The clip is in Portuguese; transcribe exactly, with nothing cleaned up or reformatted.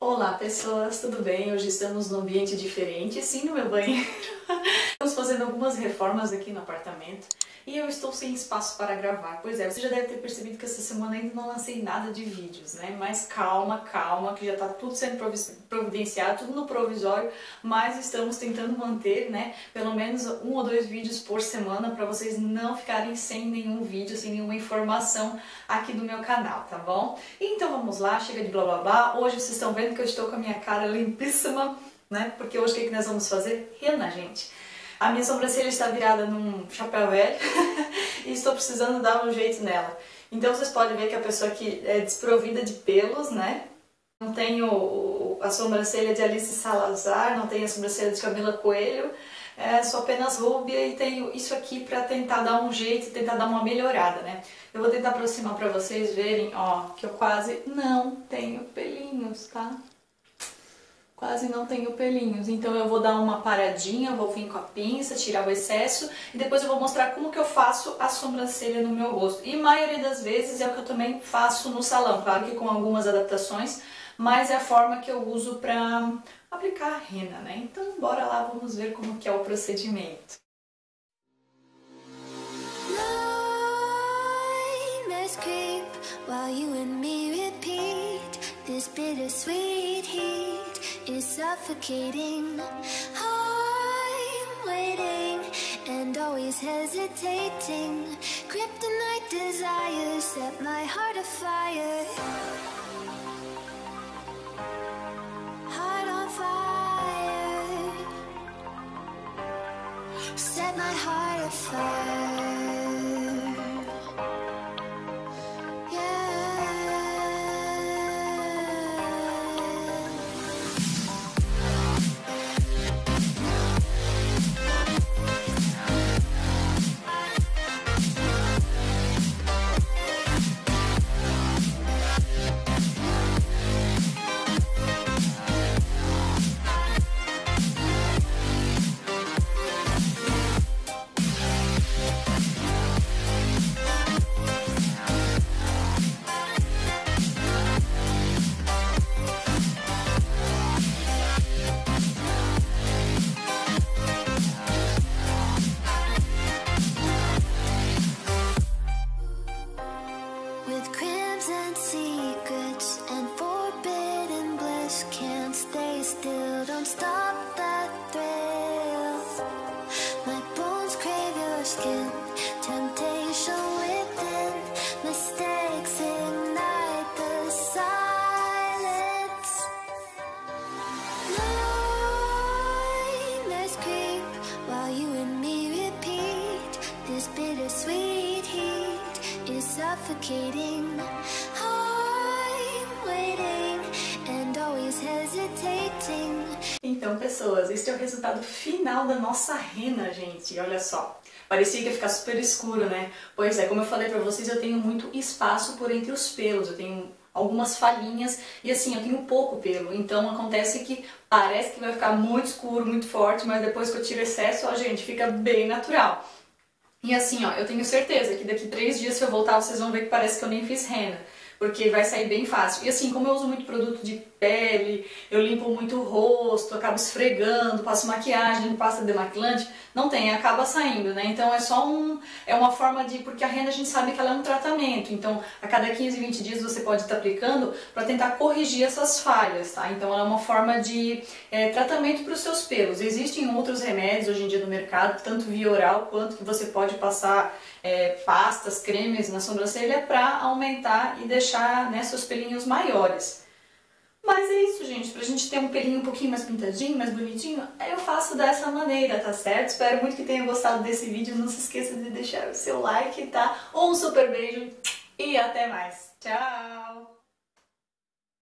Olá pessoas, tudo bem? Hoje estamos num ambiente diferente, sim, no meu banheiro. Estamos fazendo algumas reformas aqui no apartamento e eu estou sem espaço para gravar. Pois é, você já deve ter percebido que essa semana ainda não lancei nada de vídeos, né? Mas calma, calma, que já está tudo sendo providenciado, tudo no provisório, mas estamos tentando manter, né, pelo menos um ou dois vídeos por semana para vocês não ficarem sem nenhum vídeo, sem nenhuma informação aqui do meu canal, tá bom? Então vamos lá, chega de blá blá blá. Hoje vocês estão vendo que eu estou com a minha cara limpíssima, né? Porque hoje o que, que nós vamos fazer? Rena, gente. A minha sobrancelha está virada num chapéu velho e estou precisando dar um jeito nela. Então vocês podem ver que a pessoa aqui é desprovida de pelos, né? Não tenho a sobrancelha de Alice Salazar, não tenho a sobrancelha de Camila Coelho, é, sou apenas rúbia e tenho isso aqui para tentar dar um jeito, tentar dar uma melhorada, né? Eu vou tentar aproximar para vocês verem, ó, que eu quase não tenho pelinhos, tá? Quase não tenho pelinhos, então eu vou dar uma paradinha, vou vir com a pinça, tirar o excesso e depois eu vou mostrar como que eu faço a sobrancelha no meu rosto. E a maioria das vezes é o que eu também faço no salão, claro que com algumas adaptações, mas é a forma que eu uso para aplicar a rena, né? Então bora lá, vamos ver como que é o procedimento. Is suffocating. I'm waiting and always hesitating. Kryptonite desires set my heart afire. Heart on fire. Set my heart afire. Suffocating. I'm waiting and always hesitating. Então, pessoas, este é o resultado final da nossa rena, gente. Olha só. Parecia que ia ficar super escuro, né? Pois é, como eu falei pra vocês, eu tenho muito espaço por entre os pelos. Eu tenho algumas falhinhas e assim, eu tenho pouco pelo. Então acontece que parece que vai ficar muito escuro, muito forte, mas depois que eu tiro excesso, ó, gente, fica bem natural. E assim, ó, eu tenho certeza que daqui três dias, se eu voltar, vocês vão ver que parece que eu nem fiz rena, porque vai sair bem fácil. E assim, como eu uso muito produto de pele, eu limpo muito o rosto, acabo esfregando, passo maquiagem, pasta demaquilante, não tem, acaba saindo, né? Então é só um, é uma forma de, porque a rena a gente sabe que ela é um tratamento, então a cada quinze, vinte dias você pode estar aplicando para tentar corrigir essas falhas, tá? Então ela é uma forma de é, tratamento para os seus pelos. Existem outros remédios hoje em dia no mercado, tanto via oral quanto que você pode passar é, pastas, cremes na sobrancelha para aumentar e deixar, né, seus pelinhos maiores. Mas é isso, gente, pra gente ter um pelinho um pouquinho mais pintadinho, mais bonitinho, eu faço dessa maneira, tá certo? Espero muito que tenha gostado desse vídeo, não se esqueça de deixar o seu like, tá? Um super beijo e até mais. Tchau!